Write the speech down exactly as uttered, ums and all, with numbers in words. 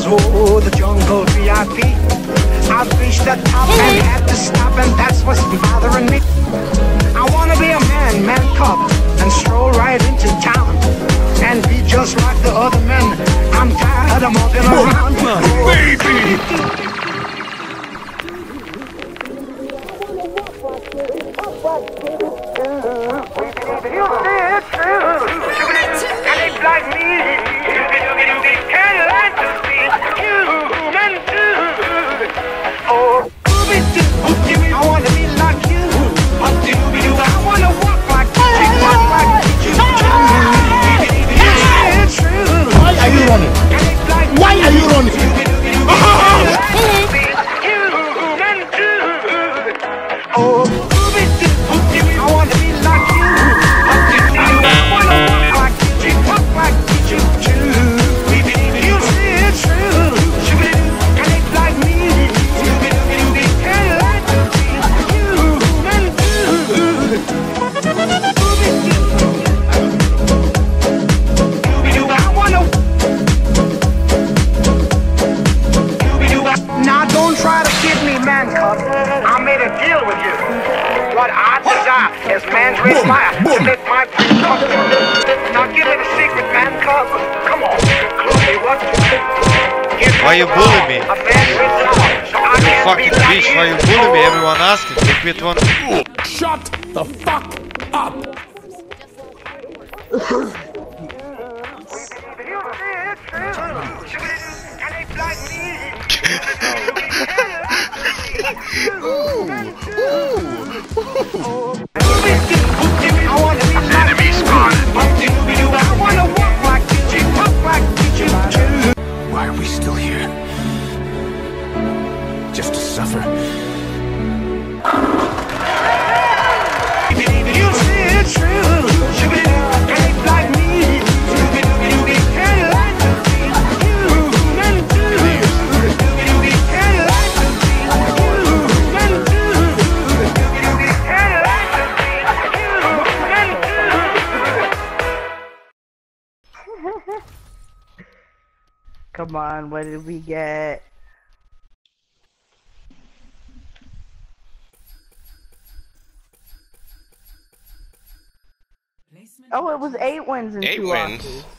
oh, the jungle V I P. I've reached the top and had to stop, and that's what's bothering me. I wanna be a man, man cub, and stroll right into town, and be just like the other men. I'm tired of moving around. Oh, baby! Like me, can't lie to me, human too. Oh, I wanna be like you. I wanna walk like you, walk like you. It's true. Why are you running? Why are you running? Human too. Oh, I wanna be like you. I wanna walk like you, walk like you. You say it's true. And it's like me. Can't lie to me. Human too. I wanna. Now don't try to kid me, man cub. I made a deal with you. What I desire is man's red fire to let my dream come true. Now give me the secret, man cub. Come on, Cozi, what you think? Why you bully me? You fucking bitch, why you bully me? Everyone asking. Take me to one. Shut the fuck up! Enemy spotted. I wanna walk like you, talk like you. Why are we still here? Just to suffer? You say it's true. Ain't like me. Can't lie to me. Human too. Can't lie to me. Human too. Can't lie to me. Human too. Come on, what did we get? Oh, it was eight wins and Eight two wins. losses.